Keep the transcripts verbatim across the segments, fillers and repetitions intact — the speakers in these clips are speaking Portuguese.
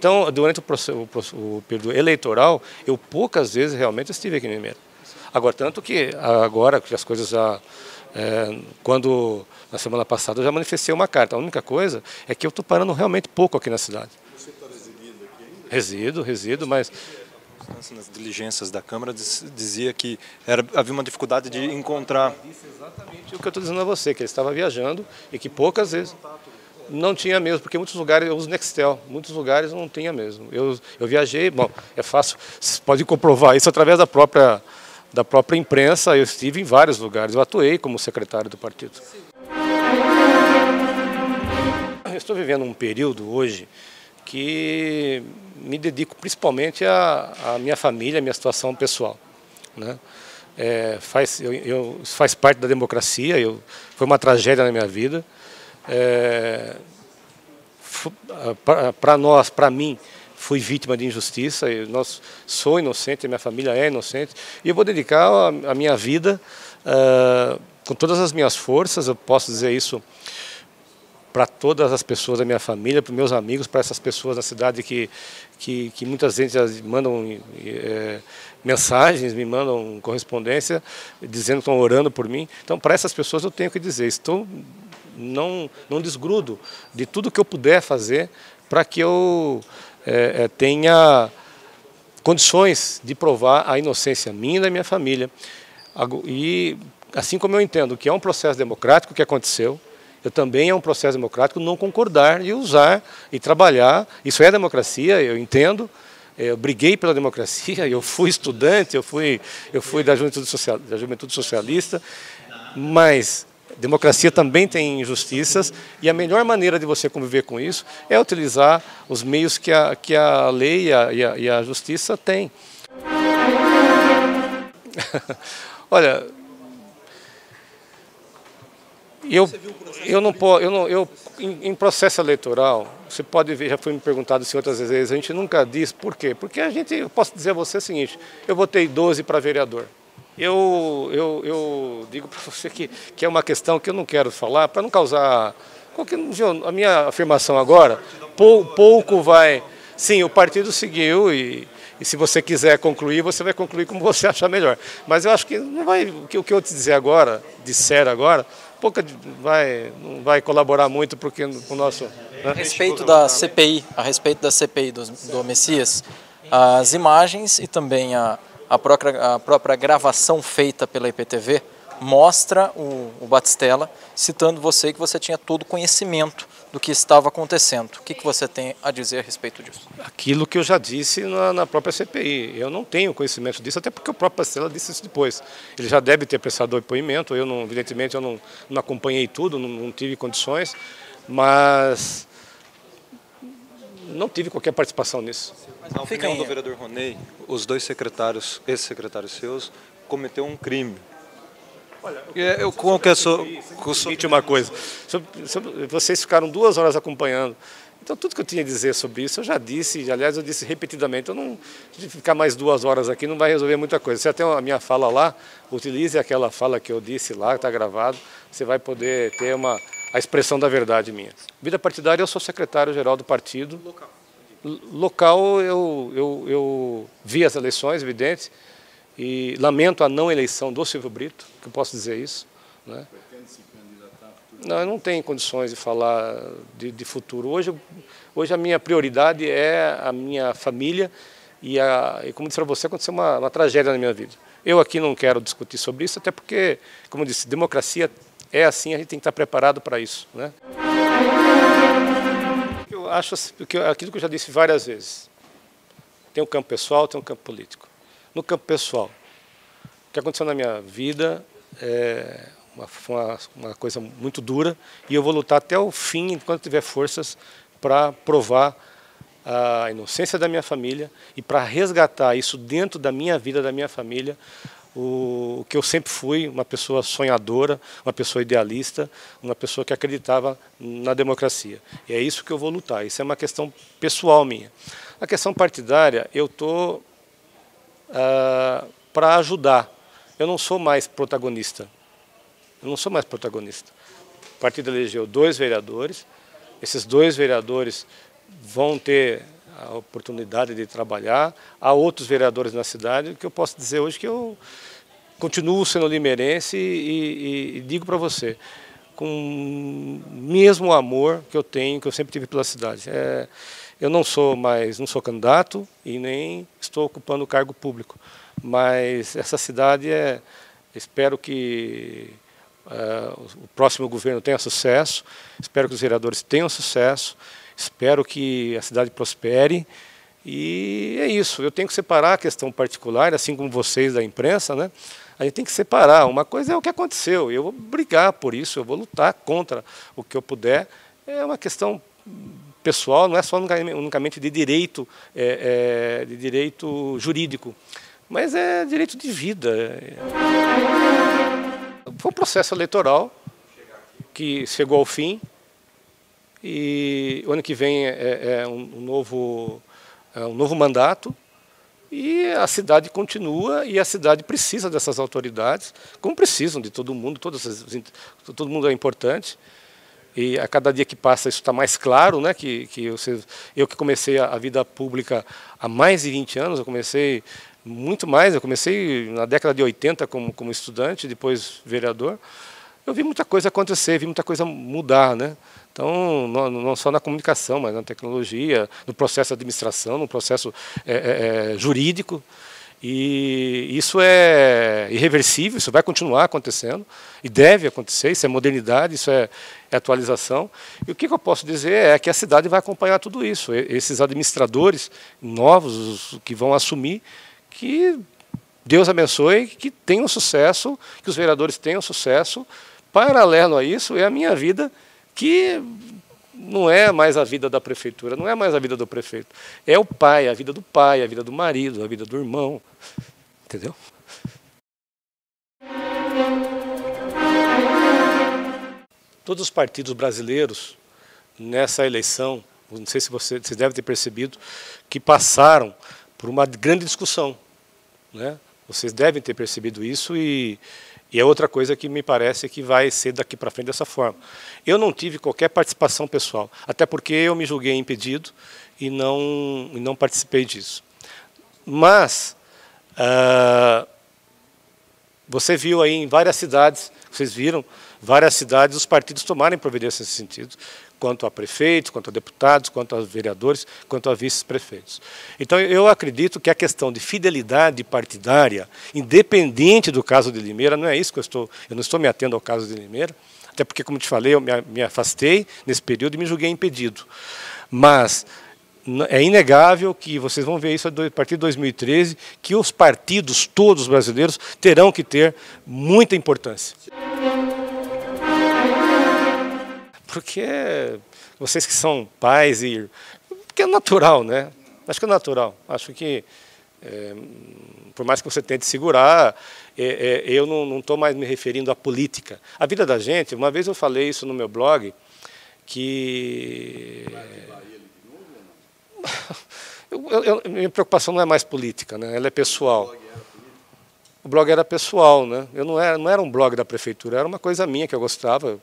Então, durante o, processo, o, o período eleitoral, eu poucas vezes realmente estive aqui em Limeira. Agora, tanto que agora que as coisas já... É, quando, na semana passada, eu já manifestei uma carta. A única coisa é que eu estou parando realmente pouco aqui na cidade. Você está residindo aqui ainda? Resido, resido, mas... Nas diligências da Câmara dizia que era, havia uma dificuldade de encontrar... Disse exatamente o que eu estou dizendo a você, que ele estava viajando e que poucas vezes... Não tinha mesmo, porque muitos lugares eu uso Nextel, muitos lugares não tinha mesmo. Eu, eu viajei, bom, é fácil, vocês podem comprovar isso através da própria, da própria imprensa, eu estive em vários lugares, eu atuei como secretário do partido. Eu estou vivendo um período hoje que me dedico principalmente à, à minha família, à minha situação pessoal, né? É, faz, eu, eu, faz parte da democracia, eu, foi uma tragédia na minha vida. É, para nós, para mim, fui vítima de injustiça, eu nós, sou inocente, minha família é inocente, e eu vou dedicar a, a minha vida uh, com todas as minhas forças, eu posso dizer isso para todas as pessoas da minha família, para meus amigos, para essas pessoas na cidade que, que, que muitas vezes mandam é, mensagens, me mandam correspondência, dizendo que estão orando por mim. Então, para essas pessoas eu tenho que dizer, estou... Não, não desgrudo de tudo que eu puder fazer para que eu é, é, tenha condições de provar a inocência minha e da minha família. E assim como eu entendo que é um processo democrático que aconteceu, eu também é um processo democrático não concordar e usar e trabalhar. Isso é democracia, eu entendo. Eu briguei pela democracia, eu fui estudante, eu fui, eu fui da Juventude, Social, da Juventude Socialista, mas... Democracia também tem injustiças e a melhor maneira de você conviver com isso é utilizar os meios que a, que a lei e a, e a, e a justiça têm. Olha, eu, eu não posso, eu não, eu, em, em processo eleitoral, você pode ver, já foi me perguntado isso outras vezes, a gente nunca diz por quê. Porque a gente, eu posso dizer a você o seguinte, eu votei doze para vereador. Eu, eu, eu digo para você que, que é uma questão que eu não quero falar, para não causar... Qualquer, a minha afirmação agora, pou, pouco vai... Sim, o partido seguiu e, e se você quiser concluir, você vai concluir como você achar melhor. Mas eu acho que não vai, o que eu te dizer agora, disser agora, pouca vai, não vai colaborar muito porque o nosso... Né? A respeito da C P I, a respeito da C P I do, do Messias, as imagens e também a... A própria, a própria gravação feita pela I P T V mostra o, o Batistella citando você que você tinha todo conhecimento do que estava acontecendo. O que, que você tem a dizer a respeito disso? Aquilo que eu já disse na, na própria C P I. Eu não tenho conhecimento disso, até porque o próprio Batistella disse isso depois. Ele já deve ter prestado depoimento, eu não, evidentemente eu não, não acompanhei tudo, não, não tive condições, mas não tive qualquer participação nisso. Mas na opinião do vereador Ronei, os dois secretários, ex-secretários seus, cometeu um crime. Olha, eu qual que é sua uma coisa. Vocês ficaram duas horas acompanhando. Então tudo que eu tinha a dizer sobre isso eu já disse, aliás eu disse repetidamente. Eu não de ficar mais duas horas aqui não vai resolver muita coisa. Você tem a minha fala lá, utilize aquela fala que eu disse lá, que está gravado. Você vai poder ter uma a expressão da verdade minha. Vida partidária, eu sou secretário-geral do partido. Local. Local, eu, eu, eu vi as eleições, evidente, e lamento a não eleição do Silvio Brito, que eu posso dizer isso. Né? Pretende se candidatar? Não, eu não tenho condições de falar de, de futuro. Hoje, hoje a minha prioridade é a minha família e, a, e como disse para você, aconteceu uma, uma tragédia na minha vida. Eu aqui não quero discutir sobre isso, até porque, como eu disse, democracia é assim, a gente tem que estar preparado para isso. Né? Eu acho aquilo que eu já disse várias vezes. Tem um campo pessoal, tem um campo político. No campo pessoal, o que aconteceu na minha vida é uma, uma, uma coisa muito dura e eu vou lutar até o fim, enquanto tiver forças, para provar a inocência da minha família e para resgatar isso dentro da minha vida, da minha família, o, o que eu sempre fui, uma pessoa sonhadora, uma pessoa idealista, uma pessoa que acreditava na democracia. E é isso que eu vou lutar, isso é uma questão pessoal minha. A questão partidária, eu estou uh, para ajudar. Eu não sou mais protagonista. Eu não sou mais protagonista. O partido elegeu dois vereadores, esses dois vereadores vão ter a oportunidade de trabalhar. Há outros vereadores na cidade, que eu posso dizer hoje que eu continuo sendo limeirense e, e, e digo para você, com o mesmo amor que eu tenho, que eu sempre tive pela cidade. É, eu não sou mais, não sou candidato e nem estou ocupando cargo público, mas essa cidade é, espero que uh, o próximo governo tenha sucesso, espero que os vereadores tenham sucesso, espero que a cidade prospere. E é isso, eu tenho que separar a questão particular, assim como vocês da imprensa, né? A gente tem que separar. Uma coisa é o que aconteceu, eu vou brigar por isso, eu vou lutar contra o que eu puder. É uma questão pessoal, não é só unicamente de direito, é, é, de direito jurídico, mas é direito de vida. Foi um processo eleitoral que chegou ao fim e o ano que vem é, é um, um novo... É um novo mandato e a cidade continua e a cidade precisa dessas autoridades, como precisam de todo mundo, todas as, todo mundo é importante. E a cada dia que passa isso está mais claro, né? Que, que eu, eu que comecei a, a vida pública há mais de vinte anos, eu comecei muito mais, eu comecei na década de oitenta como, como estudante, depois vereador. Eu vi muita coisa acontecer, vi muita coisa mudar, né? Então, não, não só na comunicação, mas na tecnologia, no processo de administração, no processo é, é, jurídico. E isso é irreversível, isso vai continuar acontecendo, e deve acontecer, isso é modernidade, isso é, é atualização. E o que eu posso dizer é que a cidade vai acompanhar tudo isso. Esses administradores novos, os que vão assumir, que Deus abençoe, que tenham sucesso, que os vereadores tenham sucesso. Paralelo a isso é a minha vida, que não é mais a vida da prefeitura, não é mais a vida do prefeito. É o pai, a vida do pai, a vida do marido, a vida do irmão. Entendeu? Todos os partidos brasileiros, nessa eleição, não sei se você, você deve ter percebido, que passaram por uma grande discussão, né? Vocês devem ter percebido isso e... E é outra coisa que me parece que vai ser daqui para frente dessa forma. Eu não tive qualquer participação pessoal, até porque eu me julguei impedido e não, e não participei disso. Mas, uh, você viu aí em várias cidades, vocês viram, várias cidades os partidos tomarem providência nesse sentido, quanto a prefeitos, quanto a deputados, quanto a vereadores, quanto a vice-prefeitos. Então, eu acredito que a questão de fidelidade partidária, independente do caso de Limeira, não é isso que eu estou, eu não estou me atendo ao caso de Limeira, até porque, como te falei, eu me, me afastei nesse período e me julguei impedido. Mas é inegável que, vocês vão ver isso a partir de dois mil e treze, que os partidos todos brasileiros terão que ter muita importância. Porque vocês que são pais, e porque é natural, né? Acho que é natural. Acho que, é, por mais que você tente segurar, é, é, eu não estou mais me referindo à política. A vida da gente, uma vez eu falei isso no meu blog, que... eu, eu, minha preocupação não é mais política, né? Ela é pessoal. O blog era pessoal, né? Eu não era, não era um blog da prefeitura, era uma coisa minha que eu gostava.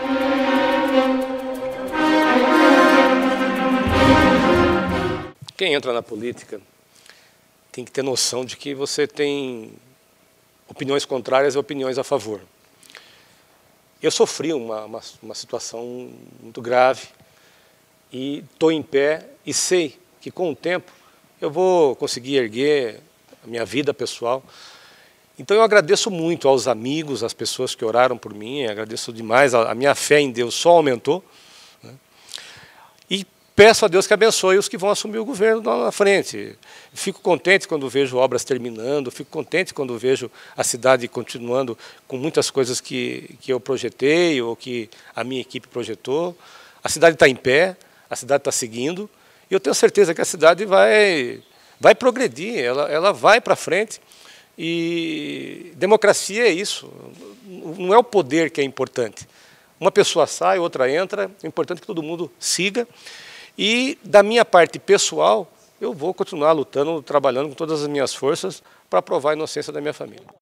Quem entra na política tem que ter noção de que você tem opiniões contrárias e opiniões a favor. Eu sofri uma, uma, uma situação muito grave e estou em pé e sei que com o tempo eu vou conseguir erguer a minha vida pessoal. Então eu agradeço muito aos amigos, às pessoas que oraram por mim, agradeço demais, a, a minha fé em Deus só aumentou, né? E peço a Deus que abençoe os que vão assumir o governo lá na frente. Fico contente quando vejo obras terminando, fico contente quando vejo a cidade continuando com muitas coisas que, que eu projetei ou que a minha equipe projetou. A cidade está em pé, a cidade está seguindo, e eu tenho certeza que a cidade vai, vai progredir, ela, ela vai para frente. E democracia é isso, não é o poder que é importante. Uma pessoa sai, outra entra, é importante que todo mundo siga. E, da minha parte pessoal, eu vou continuar lutando, trabalhando com todas as minhas forças para provar a inocência da minha família.